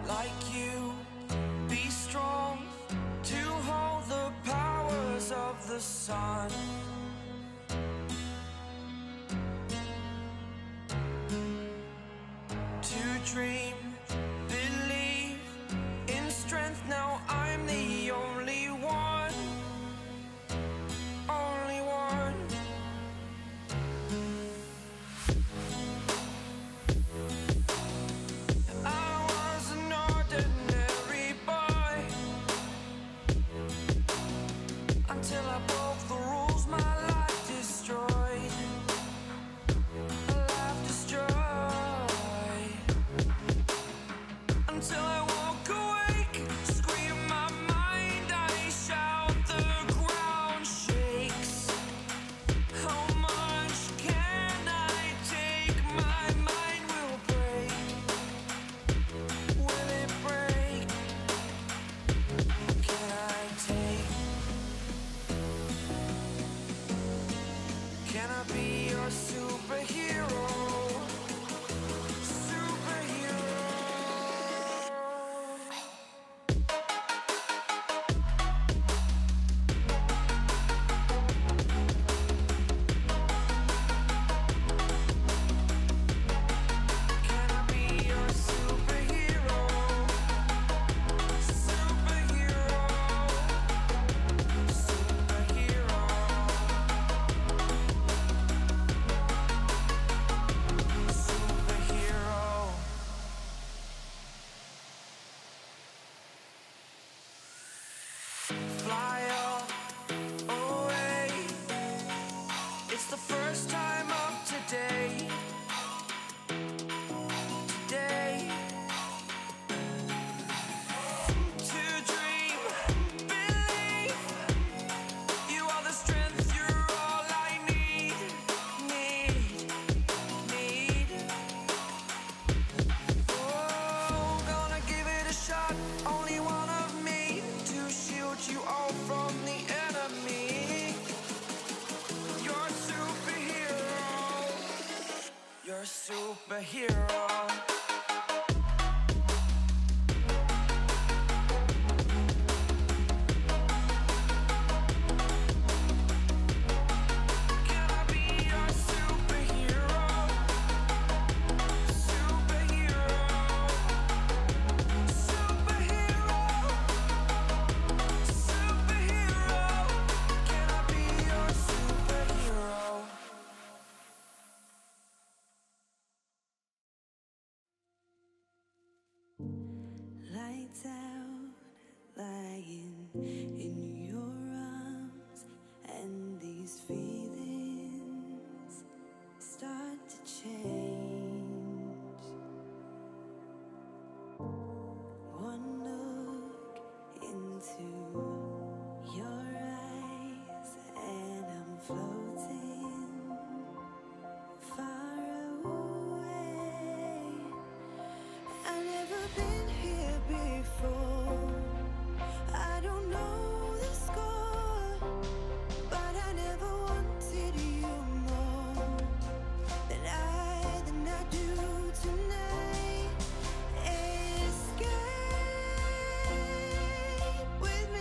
like you. Be strong to hold the powers of the sun. To dream, believe in strength. Now I'm the only one, only one. I was an ordinary boy until I broke the rules. My life destroyed, a life destroyed. Until I walk awake, scream my mind, I shout, the ground shakes. How much can I take? My mind will break. Will it break? Can I take? Can I be your superhero? Fly away. It's the first time of today. Today. To dream, believe. You are the strength, you're all I need. Oh, gonna give it a shot. Only one of me to shield you all from the enemy. You're a superhero. You're a superhero. Can I be your superhero? Superhero. Superhero. Superhero. Can I be your superhero? Lights out, lying in your arms, and these feelings start to change. One look into your eyes, and I'm floating far away. I've never been here before. I don't know the score, but I never wanted you more than I do tonight. Escape with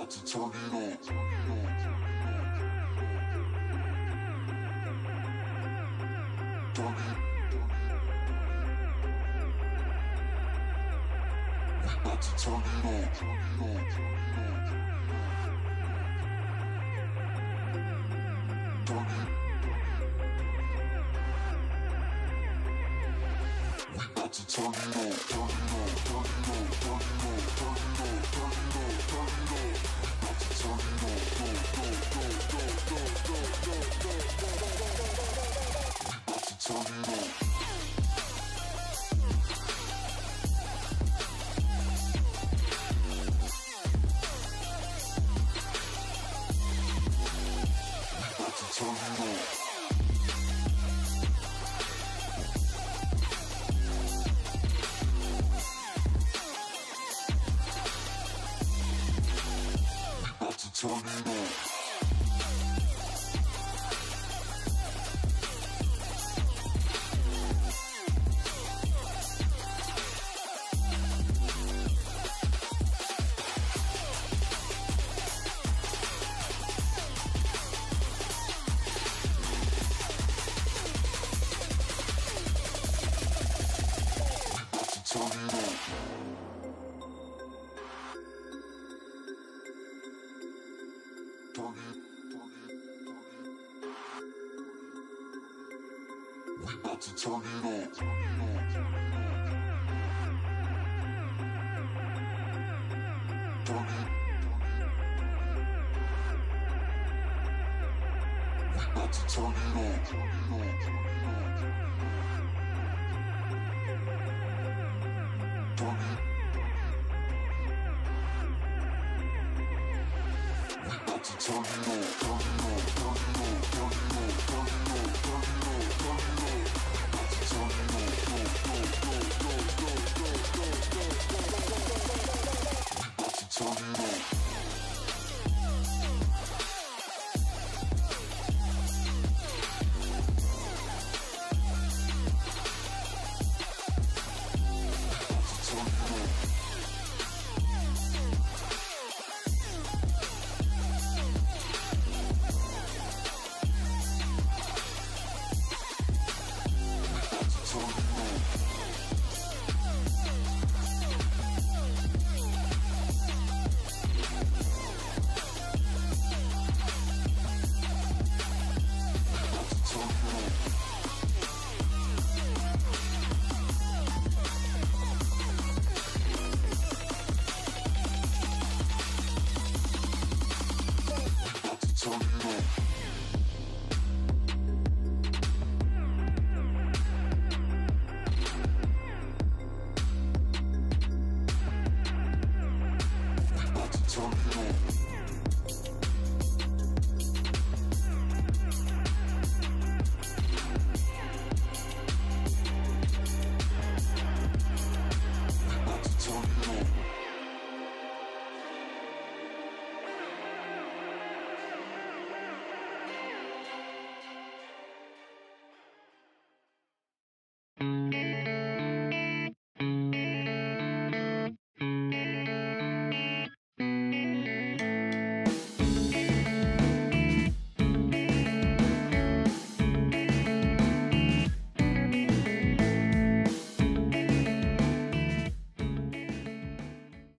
Turn